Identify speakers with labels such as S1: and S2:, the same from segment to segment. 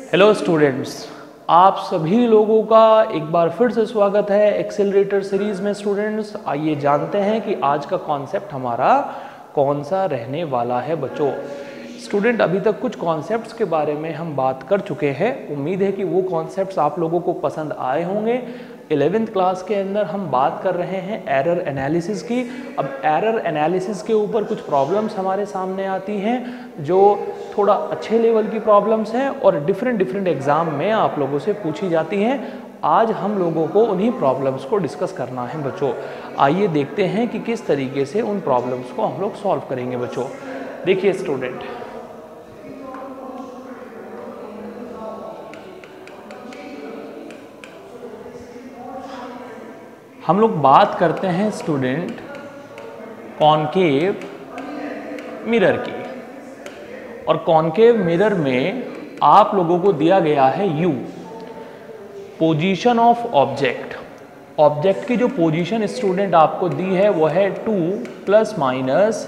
S1: Hello students, आप सभी लोगों का एक बार फिर से स्वागत है एक्सेलरेटर सीरीज में। स्टूडेंट्स, आइए जानते हैं कि आज का कॉन्सेप्ट हमारा कौन सा रहने वाला है बच्चों। स्टूडेंट, अभी तक कुछ कॉन्सेप्ट्स के बारे में हम बात कर चुके हैं। उम्मीद है कि वो कॉन्सेप्ट्स आप लोगों को पसंद आए होंगे। 11th क्लास के अंदर हम बात कर रहे हैं एरर एनालिसिस की। अब एरर एनालिसिस के ऊपर कुछ प्रॉब्लम्स हमारे सामने आती हैं जो थोड़ा अच्छे लेवल की प्रॉब्लम्स हैं और डिफरेंट एग्जाम में आप लोगों से पूछी जाती हैं। आज हम लोगों को उन्हीं प्रॉब्लम्स को डिस्कस करना है बच्चों। आइए देखते हैं कि किस तरीके से उन प्रॉब्लम्स को हम लोग सॉल्व करेंगे बच्चों। देखिए स्टूडेंट, हम लोग बात करते हैं स्टूडेंट कॉनकेव मिरर की। और कॉनकेव मिरर में आप लोगों को दिया गया है U, position of object. Object की जो पोजीशन स्टूडेंट आपको दी है वो है 2 ±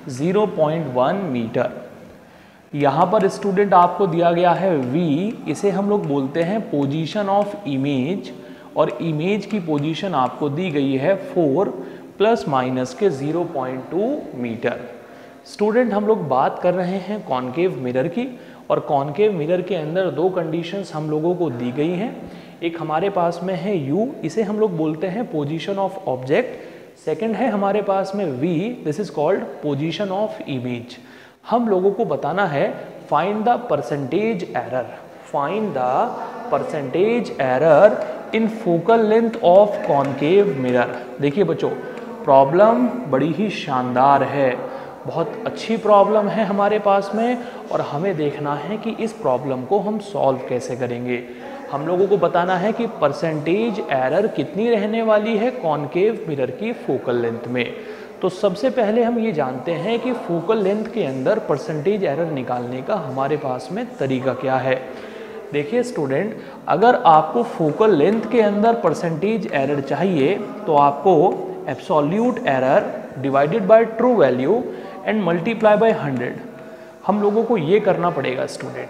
S1: 0.1 मीटर। यहाँ पर स्टूडेंट आपको दिया गया है V, इसे हम लोग बोलते हैं पोजीशन ऑफ इमेज। और इमेज की पोजीशन आपको दी गई है 4 ± 0.2 मीटर। स्टूडेंट, हम लोग बात कर रहे हैं कॉनकेव मिरर की। और कॉनकेव मिरर के अंदर दो कंडीशंस हम लोगों को दी गई हैं। एक हमारे पास में है U, इसे हम लोग बोलते हैं पोजीशन ऑफ ऑब्जेक्ट। सेकंड है हमारे पास में V, this is called position of image. हम लोगों को बताना है find the percentage error. Find the percentage error in focal length of concave mirror. देखिए बच्चों, प्रॉब्लम बड़ी ही शानदार है, बहुत अच्छी प्रॉब्लम है हमारे पास में। और हमें देखना है कि इस प्रॉब्लम को हम सॉल्व कैसे करेंगे। हम लोगों को बताना है कि परसेंटेज एरर कितनी रहने वाली है कॉनकेव मिरर की फोकल लेंथ में। तो सबसे पहले हम ये जानते हैं कि फोकल लेंथ के अंदर परसेंटेज एरर निकालने का हमारे पास में तरीका क्या है। देखिए स्टूडेंट, अगर आपको फोकल लेंथ के अंदर परसेंटेज एरर चाहिए तो आपको absolute error divided by true value and multiply by 100 हम लोगों को ये करना पड़ेगा student.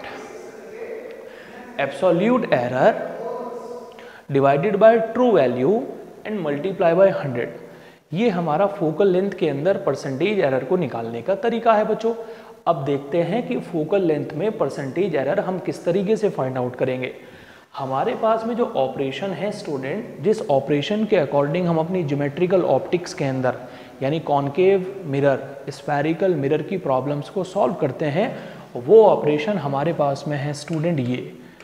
S1: Absolute error divided by true value and multiply by 100, ये हमारा फोकल लेंथ के अंदर परसेंटेज एरर को निकालने का तरीका है बच्चों। अब देखते हैं कि फोकल लेंथ में परसेंटेज एरर हम किस तरीके से फाइंड आउट करेंगे। हमारे पास में जो ऑपरेशन है स्टूडेंट, जिस ऑपरेशन के अकॉर्डिंग हम अपनी ज्योमेट्रिकल ऑप्टिक्स के अंदर यानी कॉनकेव मिरर, स्फेरिकल मिरर की प्रॉब्लम्स को सॉल्व करते हैं, वो ऑपरेशन हमारे पास में है स्टूडेंट ये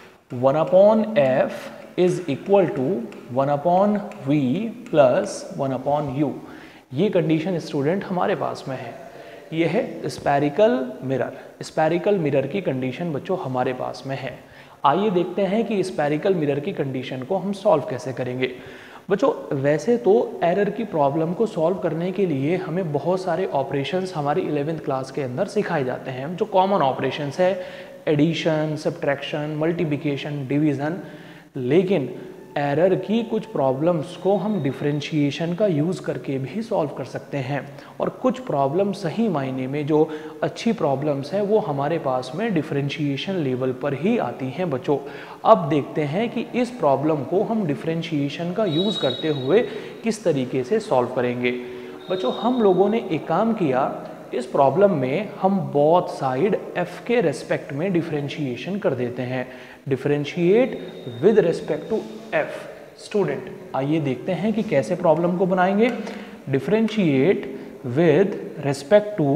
S1: 1/f is equal to 1/v plus 1/u। ये कंडीशन स्टूडेंट हमारे पास में है। ये है स्फेरिकल मिरर। स्फेरिकल मिरर की कंडीशन बच्चों हमारे पास में है। आइए देखते हैं कि स्फेरिकल मिरर की कंडीशन को हम सॉल्व कैसे करेंगे। बच्चों, वैसे तो एरर की प्रॉब्लम को सॉल्व करने के लिए हमें बहुत सारे ऑपरेशंस हमारी 11th क्लास के अंदर सिखाए जाते हैं, जो कॉमन ऑपरेशंस है, एडिशन, सब्ट्रैक्शन, मल्टीप्लिकेशन, डिवीज़न। लेकिन एरर की कुछ प्रॉब्लम्स को हम डिफरेंशिएशन का यूज़ करके भी सॉल्व कर सकते हैं। और कुछ प्रॉब्लम सही मायने में जो अच्छी प्रॉब्लम्स हैं वो हमारे पास में डिफरेंशिएशन लेवल पर ही आती हैं बच्चों। अब देखते हैं कि इस प्रॉब्लम को हम डिफरेंशिएशन का यूज़ करते हुए किस तरीके से सॉल्व करेंगे। बच्चों, हम लोगों ने एक काम किया, इस प्रॉब्लम में हम बोथ साइड f के रेस्पेक्ट में डिफरेंशिएशन कर देते हैं। Differentiate with respect to f। Student, आइए देखते हैं कि कैसे प्रॉब्लम को बनाएंगे। Differentiate with respect to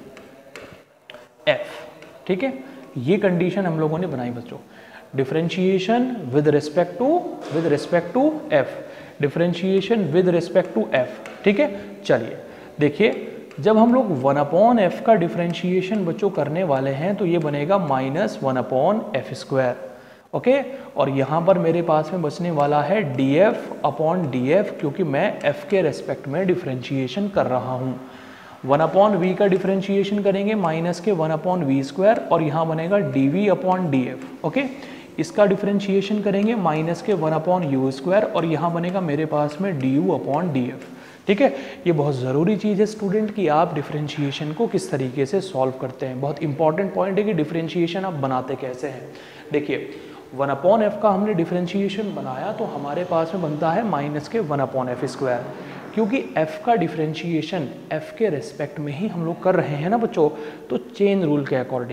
S1: f, ठीक है। ये कंडीशन हम लोगों ने बनाई बच्चों। Differentiation with respect to f, differentiation with respect to f, ठीक है। चलिए देखिए, जब हम लोग 1/f का डिफरेंशिएशन बच्चों करने वाले हैं तो ये बनेगा -1/f², ओके। और यहाँ पर मेरे पास में बचने वाला है df/df, क्योंकि मैं f के रेस्पेक्ट में डिफरेंशिएशन कर रहा हूँ। 1/v का डिफरेंशिएशन करेंगे माइनस के 1/v² और यहाँ बनेगा dv/df, ओके। इसका डिफरेंशिएशन करेंगे माइनस के 1/u² और यहाँ बनेगा मेरे पास में du/df। ठीक है, ये बहुत ज़रूरी चीज़ है स्टूडेंट कि आप डिफरेंशिएशन को किस तरीके से सॉल्व करते हैं। बहुत इंपॉर्टेंट पॉइंट है कि डिफरेंशिएशन आप बनाते कैसे हैं। देखिए 1/f का हमने डिफरेंशिएशन बनाया तो हमारे पास में बनता है -1/f², क्योंकि f का डिफरेंशिएशन f के रेस्पेक्ट में ही हम लोग कर रहे हैं ना बच्चों, तो चेन रूल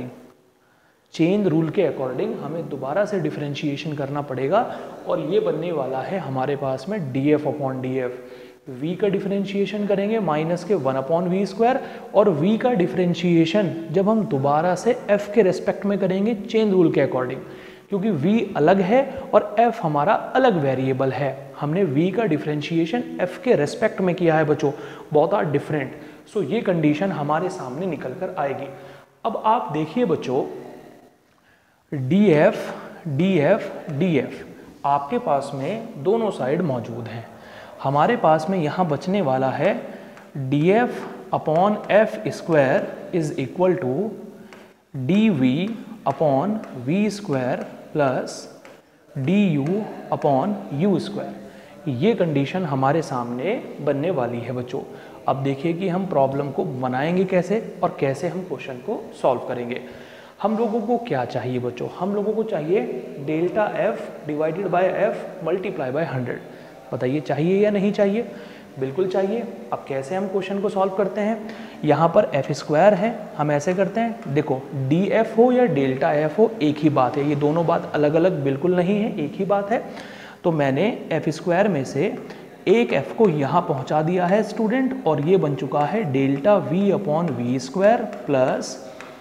S1: के अकॉर्डिंग हमें दोबारा से डिफरेंशिएशन करना पड़ेगा और ये बनने वाला है हमारे पास में df/df। v का डिफरेंशिएशन करेंगे -1/v² और v का डिफरेंशिएशन जब हम दोबारा से f के रेस्पेक्ट में करेंगे चेन रूल के अकॉर्डिंग, क्योंकि v अलग है और f हमारा अलग वेरिएबल है। हमने v का डिफरेंशिएशन f के रेस्पेक्ट में किया है बच्चों, बोथ आर डिफरेंट। सो ये कंडीशन हमारे सामने निकल कर आएगी। अब आप देखिए बच्चों df आपके पास में दोनों साइड मौजूद हैं। हमारे पास में यहाँ बचने वाला है df/f² is equal to dv/v² plus du/u²। ये कंडीशन हमारे सामने बनने वाली है बच्चों। अब देखिए कि हम प्रॉब्लम को बनाएंगे कैसे और कैसे हम क्वेश्चन को सॉल्व करेंगे। हम लोगों को क्या चाहिए बच्चों, हम लोगों को चाहिए ΔF divided by f multiply by 100। बताइए चाहिए या नहीं चाहिए? बिल्कुल चाहिए। अब कैसे हम क्वेश्चन को सॉल्व करते हैं, यहाँ पर f² है, हम ऐसे करते हैं, देखो df हो या ΔF हो एक ही बात है, ये दोनों बात अलग अलग बिल्कुल नहीं है, एक ही बात है। तो मैंने f² में से एक f को यहाँ पहुँचा दिया है स्टूडेंट और ये बन चुका है ΔV/v² प्लस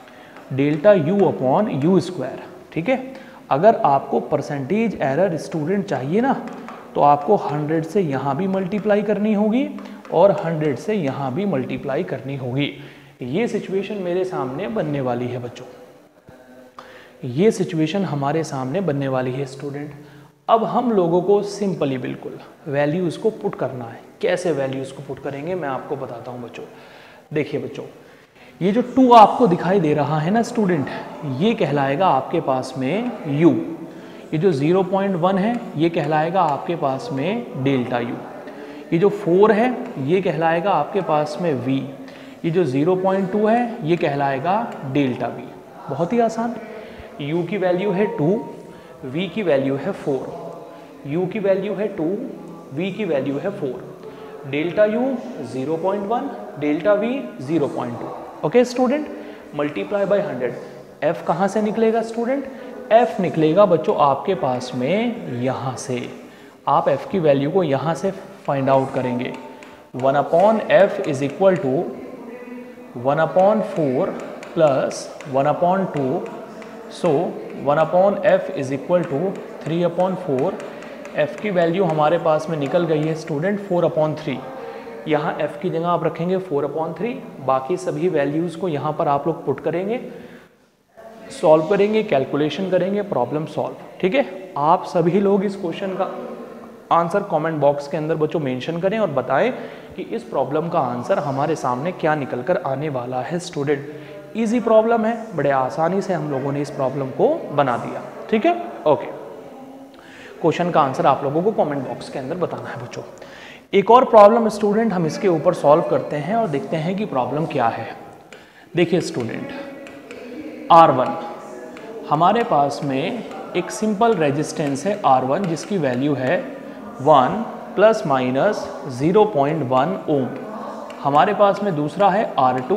S1: ΔU/u²। ठीक है, अगर आपको परसेंटेज एरर स्टूडेंट चाहिए ना तो आपको 100 से यहाँ भी मल्टीप्लाई करनी होगी और 100 से यहाँ भी मल्टीप्लाई करनी होगी। ये सिचुएशन मेरे सामने बनने वाली है बच्चों, ये सिचुएशन हमारे सामने बनने वाली है स्टूडेंट। अब हम लोगों को सिंपली बिल्कुल वैल्यूज़ को पुट करना है। कैसे वैल्यूज़ को पुट करेंगे मैं आपको बताता हूँ बच्चों। देखिए बच्चों, ये जो 2 आपको दिखाई दे रहा है ना स्टूडेंट, ये कहलाएगा आपके पास में u। ये जो 0.1 है ये कहलाएगा आपके पास में ΔU। ये जो 4 है ये कहलाएगा आपके पास में v। ये जो 0.2 है ये कहलाएगा ΔV। बहुत ही आसान। u की वैल्यू है 2, v की वैल्यू है 4। u की वैल्यू है 2, v की वैल्यू है 4। ΔU 0.1, ΔV 0.2। Okay student, multiply by 100। f कहाँ से निकलेगा स्टूडेंट? f निकलेगा बच्चों आपके पास में यहाँ से। आप f की वैल्यू को यहाँ से फाइंड आउट करेंगे। 1/f is equal to 1/4 plus 1/2। So 1/f is equal to 3/4। f की वैल्यू हमारे पास में निकल गई है स्टूडेंट 4/3। यहाँ f की जगह आप रखेंगे 4/3, बाकी सभी वैल्यूज़ को यहाँ पर आप लोग पुट करेंगे, सॉल्व करेंगे, कैलकुलेशन करेंगे, प्रॉब्लम सॉल्व। ठीक है, आप सभी लोग इस क्वेश्चन का आंसर कमेंट बॉक्स के अंदर बच्चों मेंशन करें और बताएं कि इस प्रॉब्लम का आंसर हमारे सामने क्या निकल कर आने वाला है स्टूडेंट। इजी प्रॉब्लम है, बड़े आसानी से हम लोगों ने इस प्रॉब्लम को बना दिया। ठीक है, ओके। क्वेश्चन का आंसर आप लोगों को कमेंट बॉक्स के अंदर बताना है बच्चों। एक और प्रॉब्लम स्टूडेंट हम इसके ऊपर सॉल्व करते हैं और देखते हैं कि प्रॉब्लम क्या है। देखिए स्टूडेंट, R1 हमारे पास में एक सिंपल रेजिस्टेंस है R1 जिसकी वैल्यू है 1 ± 0.1 ओम। हमारे पास में दूसरा है R2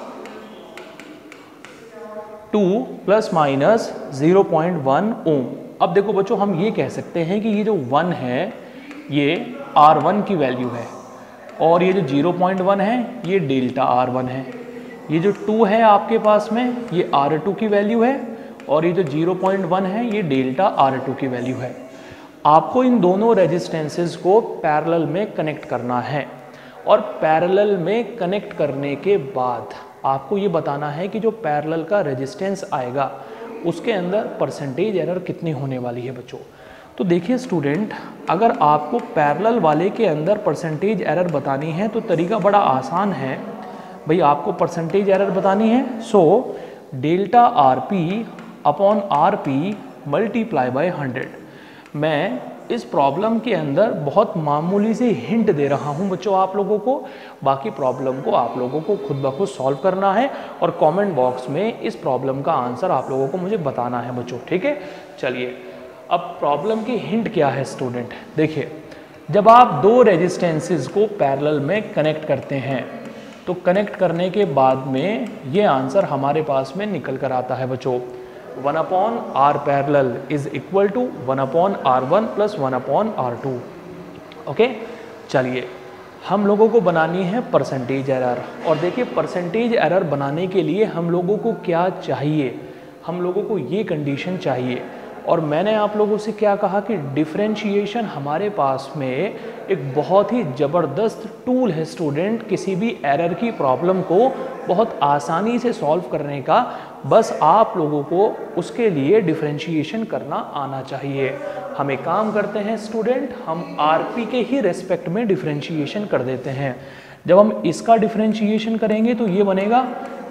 S1: 2 ± 0.1 ओम। अब देखो बच्चों, हम ये कह सकते हैं कि ये जो 1 है ये R1 की वैल्यू है और ये जो 0.1 है ये ΔR1 है। ये जो 2 है आपके पास में ये R2 की वैल्यू है और ये जो 0.1 है ये ΔR2 की वैल्यू है। आपको इन दोनों रेजिस्टेंसेस को पैरेलल में कनेक्ट करना है और पैरेलल में कनेक्ट करने के बाद आपको ये बताना है कि जो पैरेलल का रेजिस्टेंस आएगा उसके अंदर परसेंटेज एरर कितनी होने वाली है बच्चों। तो देखिए स्टूडेंट, अगर आपको पैरेलल वाले के अंदर परसेंटेज एरर बतानी है तो तरीका बड़ा आसान है भाई। आपको परसेंटेज एरर बतानी है, सो ΔRP/RP मल्टीप्लाई बाय 100। मैं इस प्रॉब्लम के अंदर बहुत मामूली से हिंट दे रहा हूं बच्चों आप लोगों को, बाकी प्रॉब्लम को आप लोगों को खुद ब खुद सॉल्व करना है और कमेंट बॉक्स में इस प्रॉब्लम का आंसर आप लोगों को मुझे बताना है बच्चों, ठीक है। चलिए अब प्रॉब्लम की हिंट क्या है स्टूडेंट, देखिए जब आप दो रेजिस्टेंसेस को पैरेलल में कनेक्ट करते हैं तो कनेक्ट करने के बाद में ये आंसर हमारे पास में निकल कर आता है बच्चों, 1/r parallel is equal to 1/r1 plus 1/r2। Okay, चलिए हम लोगों को बनानी है परसेंटेज एरर। और देखिए परसेंटेज एरर बनाने के लिए हम लोगों को क्या चाहिए, हम लोगों को ये कंडीशन चाहिए। और मैंने आप लोगों से क्या कहा कि डिफरेंशिएशन हमारे पास में एक बहुत ही ज़बरदस्त टूल है स्टूडेंट, किसी भी एरर की प्रॉब्लम को बहुत आसानी से सॉल्व करने का, बस आप लोगों को उसके लिए डिफरेंशिएशन करना आना चाहिए। हम एक काम करते हैं स्टूडेंट, हम आरपी के ही रेस्पेक्ट में डिफरेंशिएशन कर देते हैं। जब हम इसका डिफरेंशिएशन करेंगे तो ये बनेगा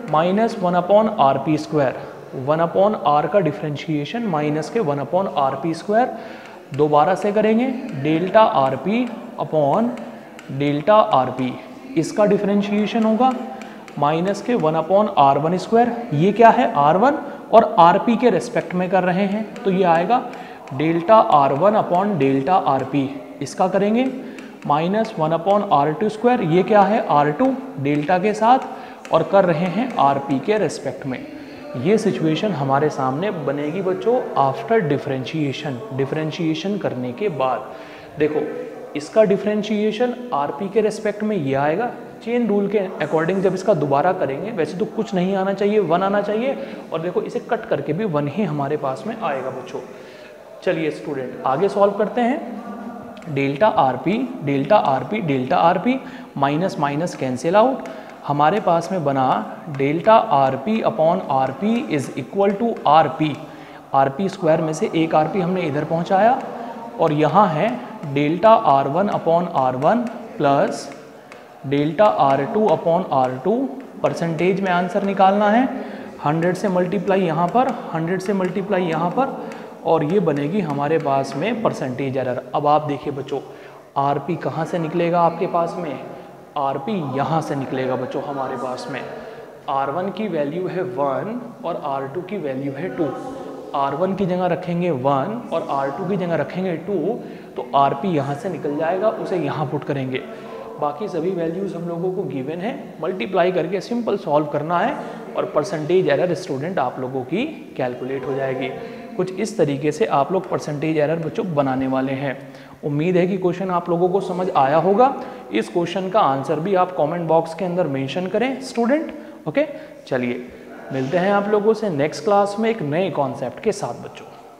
S1: -1/rp², 1/r का डिफरेंशिएशन माइनस के 1/rp², दोबारा से करेंगे delta RP upon delta RP, इसका डिफरेंशिएशन होगा माइनस के 1/r1², ये क्या है r1 और rp के रेस्पेक्ट में कर रहे हैं तो ये आएगा delta r1 upon delta rp, इसका करेंगे माइनस 1/r2², ये क्या है r2 डेल्टा के साथ और कर रहे हैं rp के रेस्पेक्ट में। ये सिचुएशन हमारे सामने बनेगी बच्चों आफ्टर डिफरेंशिएशन, डिफरेंशिएशन करने के बाद। देखो इसका डिफरेंशिएशन आरपी के रेस्पेक्ट में ये आएगा, चेन रूल के अकॉर्डिंग जब इसका दोबारा करेंगे वैसे तो कुछ नहीं आना चाहिए, 1 आना चाहिए, और देखो इसे कट करके भी 1 ही हमारे पास में आएगा बच्चों। चलिए स्टूडेंट आगे सॉल्व करते हैं। Delta RP delta RP delta RP, minus minus cancel out, हमारे पास में बना delta RP upon RP is equal to RP, RP में से एक आरपी हमने इधर पहुंचाया और यहाँ है delta r1 upon r1 plus delta r2 upon r2। Percentage में आंसर निकालना है, 100 से मल्टीप्लाई यहाँ पर, 100 से मल्टीप्लाई यहाँ पर, और ये बनेगी हमारे पास में परसेंटेज एरर। अब आप देखिए बच्चों आरपी कहाँ से निकलेगा आपके पास में, आरपी यहाँ से निकलेगा बच्चों हमारे पास में। r1 की वैल्यू है 1 और r2 की वैल्यू है 2, r1 की जगह रखेंगे 1 और r2 की जगह रखेंगे 2, तो rp यहाँ से निकल जाएगा, उसे यहाँ पुट करेंगे। बाकी सभी वैल्यूज़ हम लोगों को गिवन है, मल्टीप्लाई करके सिंपल सॉल्व करना है और परसेंटेज एरर स्टूडेंट आप लोगों की कैलकुलेट हो जाएगी। कुछ इस तरीके से आप लोग परसेंटेज एरर बच्चों बनाने वाले हैं। उम्मीद है कि क्वेश्चन आप लोगों को समझ आया होगा। इस क्वेश्चन का आंसर भी आप कमेंट बॉक्स के अंदर मेंशन करें स्टूडेंट। ओके, चलिए मिलते हैं आप लोगों से नेक्स्ट क्लास में एक नए कॉन्सेप्ट के साथ बच्चों।